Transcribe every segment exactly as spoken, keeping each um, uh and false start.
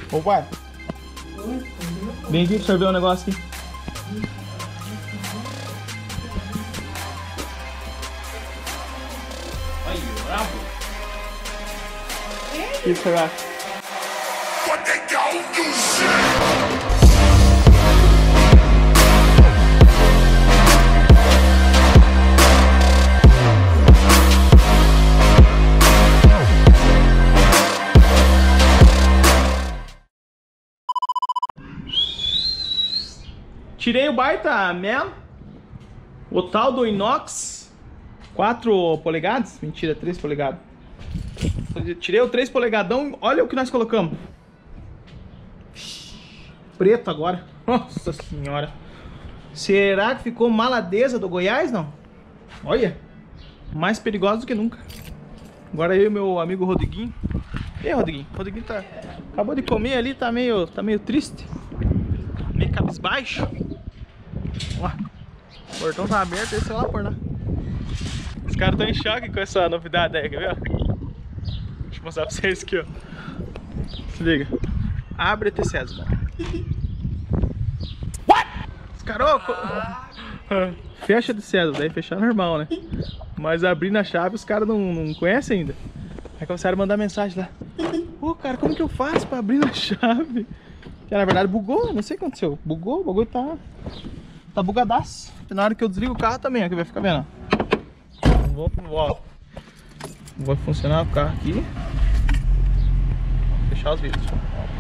Ô pai, vem aqui pra você ver um negócio aqui. Aí, bravo. O que você acha? Tirei o baita mesmo, o tal do inox, quatro polegadas, mentira, três polegadas. Tirei o três polegadão, olha o que nós colocamos. Preto agora, nossa senhora. Será que ficou maladeza do Goiás, não? Olha, mais perigoso do que nunca. Agora eu e meu amigo Rodriguinho. E aí, Rodriguinho? Rodriguinho tá, acabou de comer ali, tá meio, tá meio triste. Meio cabisbaixo. Ó, o portão tá aberto, desceu lá por lá. Os caras estão em choque com essa novidade aí, quer ver? Deixa eu mostrar pra vocês aqui, ó. Se liga. Abre T César. What? Os caras, ó, fecha de César, daí fechar normal, né? Mas abrindo a chave os caras não, não conhecem ainda. Aí começaram a mandar mensagem lá. Pô, cara, como que eu faço pra abrir na chave? Que na verdade bugou, não sei o que aconteceu. Bugou, o bagulho tá, tá bugadaço. Na hora que eu desligo o carro também, ó, que vai ficar vendo, ó. Vou, ó. Vou funcionar o carro aqui. Vou fechar os vidros.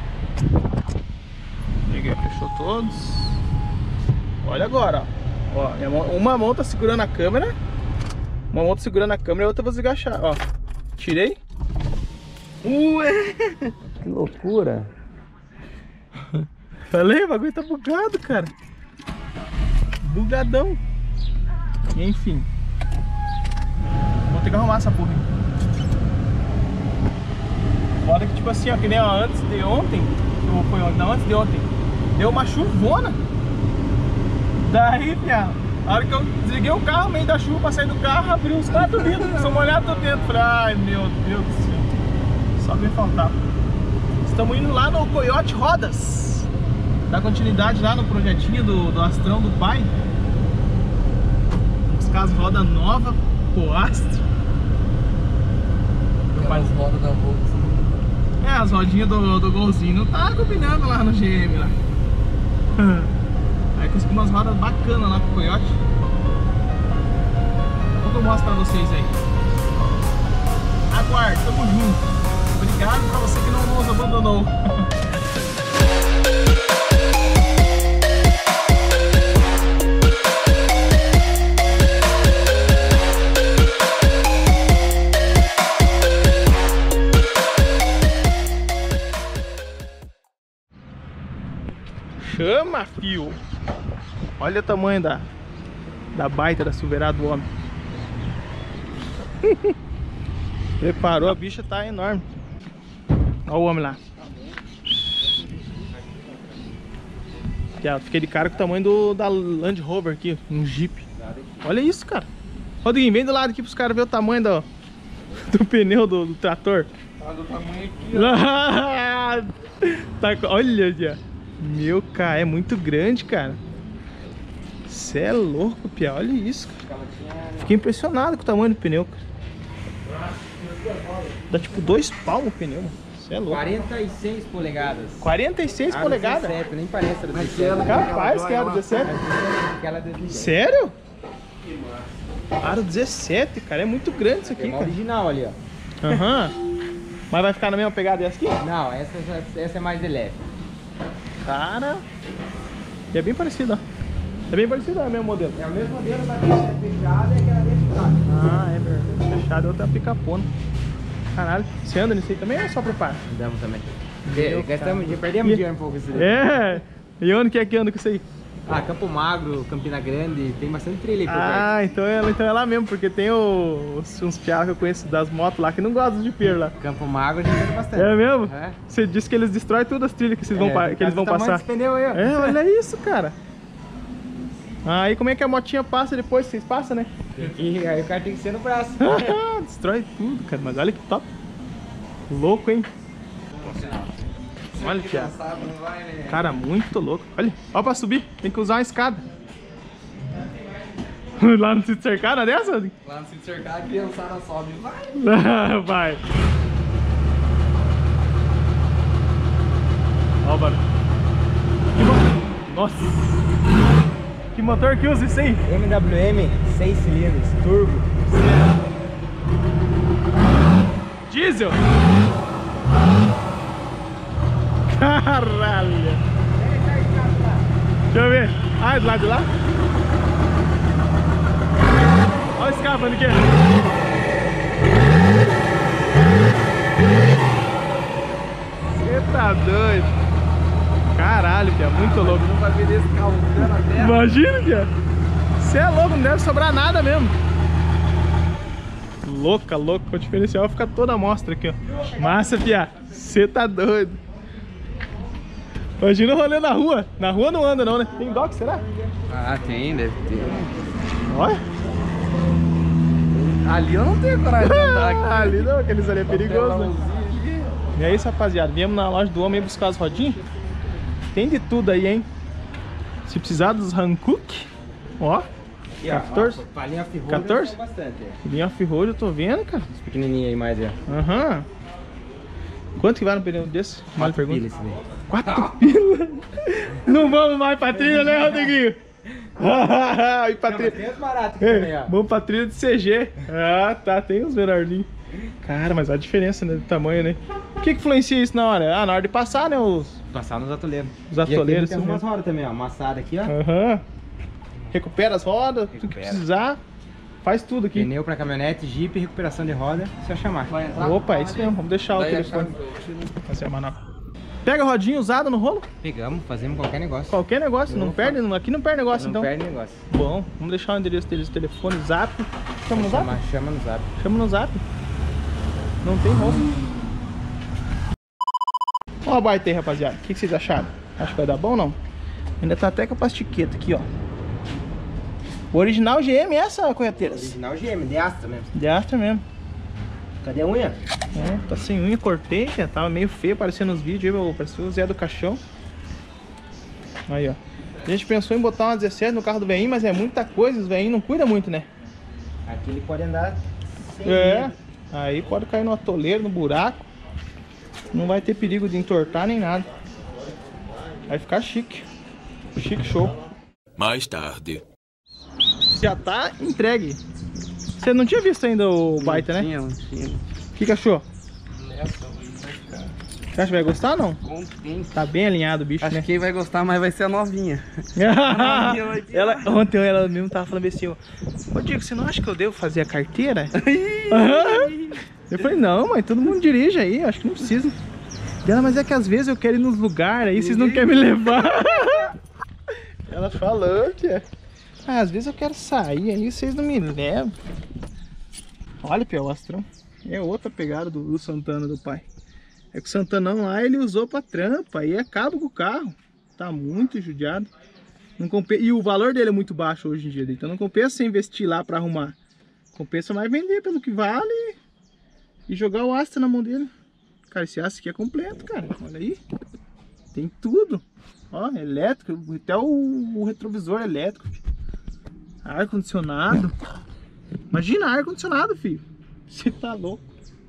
Liguei, fechou todos. Olha agora, ó. Ó, uma mão tá segurando a câmera. Uma mão tá segurando a câmera e a outra eu vou desligar a chave, ó. Tirei. Ué! Que loucura! Falei, o bagulho tá bugado, cara. Bugadão. Enfim. Vou ter que arrumar essa porra. Foda que tipo assim, ó, que nem ó, antes de ontem, ou foi ontem, não, antes de ontem, deu uma chuvona. Daí, piá, a hora que eu desliguei o carro, no meio da chuva, pra sair do carro, abriu os quatro vidros, só molhado tudo dentro. Falei, ai meu Deus do céu. Só me faltava. Estamos indo lá no Coyote Rodas. Dar continuidade lá no projetinho do, do Astrão do pai. Buscar as rodas novas pro Astro. Aquelas rodas da Volks. É, as rodinhas do, do golzinho não tá combinando lá no G M lá. Aí consegui umas rodas bacanas lá pro Coyote. Depois eu mostro pra vocês aí. Aguarde, tamo junto. Obrigado pra você que não nos abandonou. Chama, fio! Olha o tamanho da, da baita da Silverado do homem. Preparou, a bicha tá enorme. Olha o homem lá. Fiquei de cara com o tamanho do, da Land Rover aqui, um Jeep. Olha isso, cara. Rodriguinho, vem do lado aqui pros caras verem o tamanho do, do pneu do, do trator. Tá do tamanho aqui, ó. Tá, olha ali, ó. Meu, cara, é muito grande, cara. Cê é louco, Pia. Olha isso, cara. Fiquei impressionado com o tamanho do pneu, cara. Dá tipo dois palmos o pneu, mano. Cê é louco. quarenta e seis polegadas. quarenta e seis Ah, polegadas? dezessete, nem parece a dezessete. Capaz que era dezessete. Aquela dezessete. Sério? Aro dezessete, cara. É muito grande isso aqui, Tem uma cara. original ali, ó. Aham. Mas vai ficar na mesma pegada dessa aqui? Não, essa, essa é mais de leve. Cara, e é bem parecido, ó. É bem parecido, é o mesmo modelo. É o mesmo modelo, mas essa é fechada e aquela é fechada. Ah, é verdade. Fechado, outra picapona. Caralho, você anda nisso aí também ou é só pro par? Andamos também. Meu Gastamos, cara. perdemos E- dinheiro um pouco isso daí. É! E onde que é que anda com isso aí? Ah, Campo Magro, Campina Grande, tem bastante trilha aí por perto. Ah, então é, então é lá mesmo, porque tem os, uns piados que eu conheço das motos lá que não gostam de pier lá. Campo Magro a gente anda bastante. É mesmo? É. Você disse que eles destroem todas as trilhas que, vocês vão, É, pa- por que eles causa vão do tamanho passar. desse pneu aí, ó. É, olha isso, cara. Aí como é que a motinha passa depois? Vocês passam, né? Tem que- aí o cara tem que ser no braço. Destrói tudo, cara. Mas olha que top. Louco, hein? Olha, Tia. Cara, muito louco. Olha, ó, pra subir, tem que usar uma escada. Lá no sítio cercado, dessa? Lá no sítio cercado, a criançada sobe e vai. Vai. Ó, mano. Que motor... Nossa. Que motor que usa isso aí? M W M, seis cilindros, turbo. Diesel. Caralho. Deixa eu ver. Ah, do lado de lá? Olha esse carro falando aqui. Você tá doido. Caralho, Pia, muito louco. Nunca vi desse carro na terra. Imagina, Pia. Você é louco, não deve sobrar nada mesmo. Louca, louca. O diferencial fica toda a mostra aqui, ó. Massa, Pia. Você tá doido. Imagina o rolê na rua. Na rua não anda não, né? Tem dock, será? Ah, tem, deve ter. Olha. Ali eu não tenho coragem de andar aqui. Ali não, aqueles ali é perigoso, né? E é isso, rapaziada. Viemos na loja do homem buscar as rodinhas. Tem de tudo aí, hein? Se precisar dos Hankook, ó. quatorze. Palinha ferrolho. quatorze? Bastante. Linha ferrolho, eu tô vendo, cara. Esse pequenininho aí mais, é. Aham. Quanto que vai no pneu desse? Mal pergunta. Pilha esse daí. Quatro pila? Não vamos mais pra trilha, né, Rodriguinho? E pra trilha... Tem os baratos aqui Ei, também, ó. vamos pra trilha de C G. Ah, tá, tem uns menorzinhos. Cara, mas a diferença, né, do tamanho, né? O que que influencia isso na hora? Ah, na hora de passar, né, os, Passar nos atoleiros. os atoleiros. Tem assim, umas né? rodas também, ó. Amassada aqui, ó. Aham. Recupera as rodas, tudo que Recupera. precisar. Faz tudo aqui. Pneu pra caminhonete, Jeep, recuperação de roda, só chamar. Opa, é isso mesmo. Vamos deixar o telefone. Fazer a manobra. Pega a rodinha usada no rolo? Pegamos, fazemos qualquer negócio. Qualquer negócio, não Opa. perde, não- aqui não perde negócio Não então. perde negócio. Bom, vamos deixar o endereço deles, o telefone, zap. Chama no zap? Chama, chama no zap. Chama no zap. Não tem roubo. Ó a baita aí, rapaziada. O que, que vocês acharam? Acho que vai dar bom ou não? Ainda tá até com a plastiqueta aqui, ó. O original G M é essa, Cunhateiras? Original G M, de Astra mesmo. De Astra mesmo. Cadê a unha? É, tá sem unha, cortei, já tava meio feio aparecendo nos vídeos, aí, parecia o Zé do Caixão. Aí, ó. A gente pensou em botar uma dezessete no carro do velhinho, mas é muita coisa, os velhinhos não cuidam muito, né? Aqui ele pode andar sem É, medo. aí pode cair no atoleiro, no buraco. Não vai ter perigo de entortar nem nada. Vai ficar chique. Chique show. Mais tarde. Já tá entregue. Você não tinha visto ainda o baita, né? Tinha, não tinha. O que, que achou? Você acha que vai gostar ou não? Contente. Tá bem alinhado o bicho, Acho né? que quem vai gostar mais vai ser a novinha. ela, ontem ela mesmo tava falando assim, ó, ô Diego, você não acha que eu devo fazer a carteira? Aham. Eu falei, não, mãe, todo mundo dirige aí, acho que não precisa. Ela, mas é que às vezes eu quero ir nos lugares, aí vocês não querem me levar. Ela falou que é. Ah, às vezes eu quero sair, aí vocês não me levam. Olha, Pia, o Astrão. É outra pegada do, do Santana do pai. É que o Santanão lá ele usou pra trampa e acaba com o carro. Tá muito judiado. Não compe... E o valor dele é muito baixo hoje em dia. Então não compensa você investir lá pra arrumar. Compensa mais vender pelo que vale e jogar o Astra na mão dele. Cara, esse Astra aqui é completo, cara. Olha aí. Tem tudo. Ó, elétrico. Até o, o retrovisor elétrico. Ar-condicionado. Imagina ar-condicionado, filho. Você tá louco.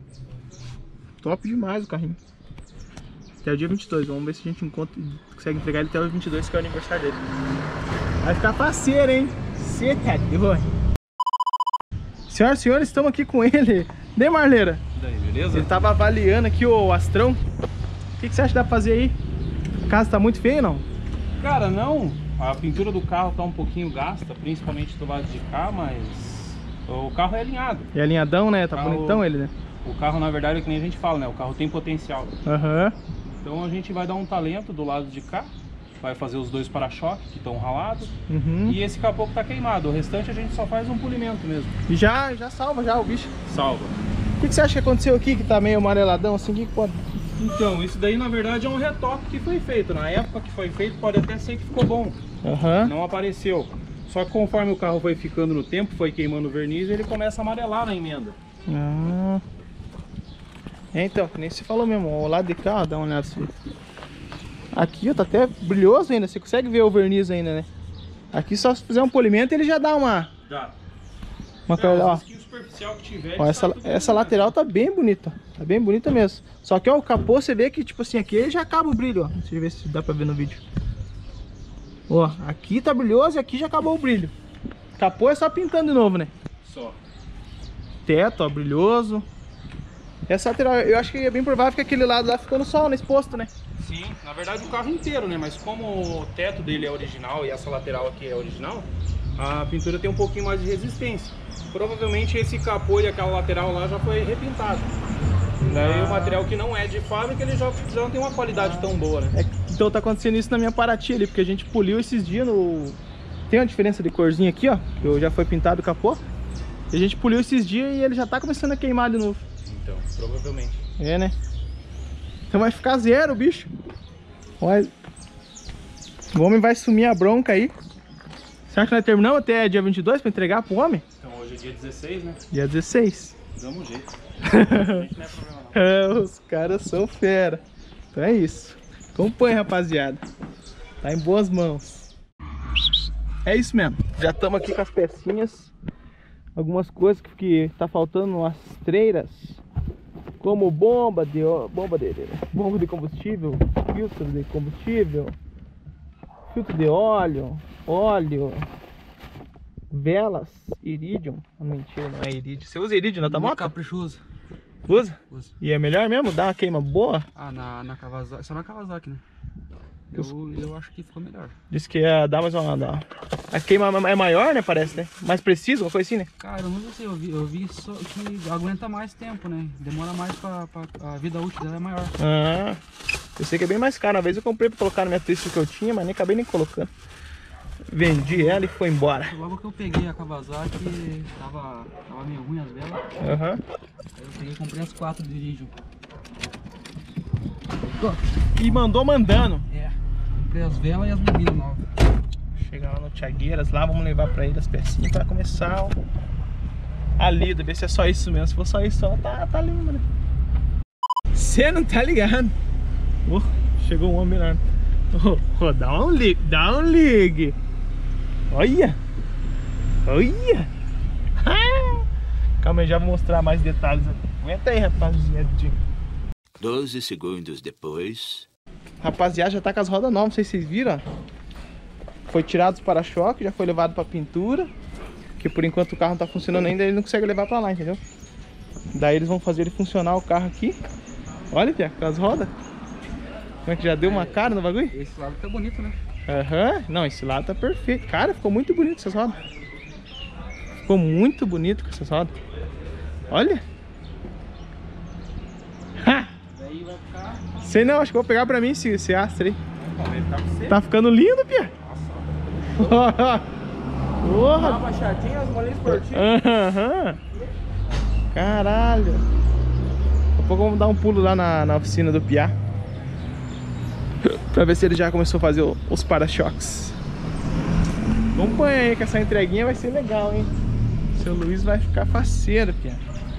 Top demais o carrinho. Até o dia vinte e dois. Vamos ver se a gente encontra, consegue entregar ele até o vinte e dois, que é o aniversário dele. Vai ficar parceiro, hein? Você tá doido. Senhoras e senhores, estamos aqui com ele. Né, Marleira? Daí, beleza? Ele tava avaliando aqui o Astrão. O que, que você acha que dá pra fazer aí? A casa tá muito feia, não? Cara, não. A pintura do carro tá um pouquinho gasta, principalmente do lado de cá, mas o carro é alinhado. É alinhadão, né? Tá Carro- bonitão ele, né? O carro, na verdade, é que nem a gente fala, né? O carro tem potencial. Aham. Então a gente vai dar um talento do lado de cá, vai fazer os dois para-choques que estão ralados, Uhum. e esse capô que tá queimado. O restante a gente só faz um polimento mesmo. E já, já salva já o bicho. Salva. O que, que você acha que aconteceu aqui, que tá meio amareladão assim? O que, que pode... Então, isso daí na verdade é um retoque que foi feito. Na época que foi feito, pode até ser que ficou bom. Aham. Não apareceu. Só que conforme o carro foi ficando no tempo, foi queimando o verniz, ele começa a amarelar na emenda. Ah. É, então, que nem você falou mesmo, o lado de cá, ó, dá uma olhada assim. Aqui, ó, tá até brilhoso ainda. Você consegue ver o verniz ainda, né? Aqui só se fizer um polimento ele já dá uma... Dá. Uma Não, coisa, ó. superficial que tiver, Ó, essa, essa lateral tá bem bonita. Tá bem bonita mesmo. Só que ó, o capô você vê que tipo assim, aqui ele já acaba o brilho, ó. Deixa eu ver se dá pra ver no vídeo. Ó, aqui tá brilhoso e aqui já acabou o brilho. Capô é só pintando de novo, né? Só. Teto, ó, brilhoso. Essa lateral, eu acho que é bem provável que aquele lado lá ficou no sol, né? Exposto, né? Sim, na verdade o carro inteiro, né? Mas como o teto dele é original e essa lateral aqui é original, a pintura tem um pouquinho mais de resistência. Provavelmente esse capô e aquela lateral lá já foi repintado. Daí ah. o material que não é de fábrica, ele já, já não tem uma qualidade tão boa, né? É, então tá acontecendo isso na minha Paraty ali, porque a gente poliu esses dias no... Tem uma diferença de corzinha aqui, ó. Eu já foi pintado o capô. E a gente poliu esses dias e ele já tá começando a queimar de novo. Então, provavelmente. É, né? Então vai ficar zero, bicho. Olha. O homem vai sumir a bronca aí. Será que nós terminamos até dia vinte e dois pra entregar pro homem? Então hoje é dia dezesseis, né? Dia dezesseis. Damos um jeito. Não é problema não. É, os caras são fera. Então é isso. Acompanha, rapaziada. Tá em boas mãos. É isso mesmo. Já estamos aqui com as pecinhas. Algumas coisas que, que tá faltando nas treiras. Como bomba de, bomba de, bomba de combustível, filtro de combustível, filtro de óleo, óleo, velas, iridium. Mentira, não é iridium. Você usa iridium na tua moto? Caprichoso. Usa? Usa. E é melhor mesmo? Dá uma queima boa? Ah, na, na Kawasaki, só na Kawasaki, né? Eu, eu acho que ficou melhor. Diz que é, dá mais uma... Dá. A queima é maior, né? Parece, né? Mais preciso, uma coisa assim, né? Cara, eu não sei, eu vi, eu vi só que aguenta mais tempo, né? Demora mais pra, pra... A vida útil dela é maior. Ah, eu sei que é bem mais caro. Uma vez eu comprei pra colocar na minha Twist que eu tinha, mas nem acabei nem colocando. Vendi ela e foi embora. Logo que eu peguei a Kawasaki, tava, tava meio ruim as velas. Aham. Uhum. Aí eu peguei e comprei as quatro de iridium. E mandou mandando. É, comprei as velas e as bobinas novas. Chegar lá no Tiagueiras, lá vamos levar pra ele as pecinhas pra começar a lida, ver se é só isso mesmo. Se for só isso, só tá, tá lindo, né? Você não tá ligado? Oh, chegou um homem lá. Oh, oh, dá um ligue, dá um ligue. Olha! Olha! Ah! Calma aí, já vou mostrar mais detalhes. Aguenta aí, rapaziada. doze segundos depois. Rapaziada, já tá com as rodas novas, não sei se vocês viram. Foi tirado os para-choques, já foi levado pra pintura. Que por enquanto o carro não tá funcionando ainda, ele não consegue levar pra lá, entendeu? Daí eles vão fazer ele funcionar o carro aqui. Olha, Pia, com as rodas. Como é que já deu uma cara no bagulho? Esse lado tá bonito, né? Aham, uhum. Não, esse lado tá perfeito. Cara, ficou muito bonito essas rodas. Ficou muito bonito com essas rodas. Olha. Ha! Daí vai ficar... Sei não, acho que vou pegar pra mim esse, esse Astra aí. Tá ficando lindo, Pia. Nossa. Porra. Uma baixadinha, as molinhas esportivas. Aham. Caralho. Daqui a pouco vamos dar um pulo lá na, na oficina do Piá. Pra ver se ele já começou a fazer o, os para-choques. Acompanha aí que essa entreguinha vai ser legal, hein? Seu Luiz vai ficar faceiro, Piá.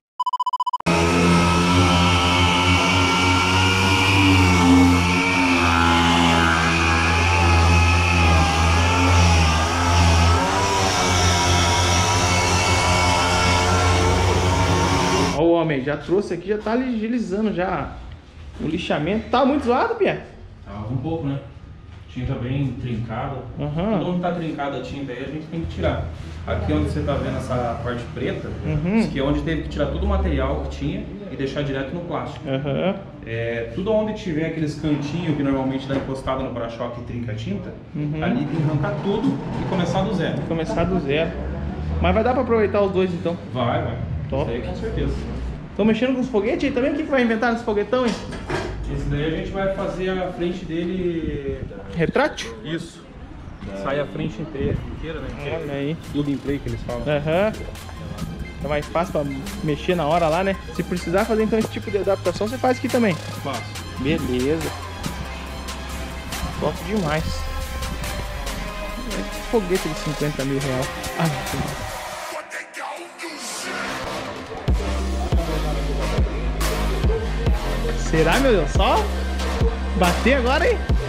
Ó, o homem já trouxe aqui, já tá agilizando já o lixamento. Tá muito zoado, Piá? Tava um pouco, né? Tinta bem trincada. Uhum. Quando tá trincada a tinta aí, a gente tem que tirar. Aqui onde você tá vendo essa parte preta, Uhum. isso aqui é onde teve que tirar todo o material que tinha e deixar direto no plástico. Uhum. É, tudo onde tiver aqueles cantinhos que normalmente dá encostado no para-choque e trinca a tinta, Uhum. ali tem que arrancar tudo e começar do zero. Começar do zero. Mas vai dar pra aproveitar os dois então. Vai, vai. Top. Isso aí com certeza. Tô mexendo com os foguetes aí também? O que que vai inventar nesse foguetão, hein? Esse daí a gente vai fazer a frente dele... Retrátil? Isso. Sai a frente inteira, inteira né? Olha aí. Plug and play que eles falam. Aham. É mais fácil pra mexer na hora lá, né? Se precisar fazer então esse tipo de adaptação, você faz aqui também. Fácil. Beleza. Gosto demais. Esse foguete de cinquenta mil reais. Ah, será, meu Deus? Só bater agora, hein?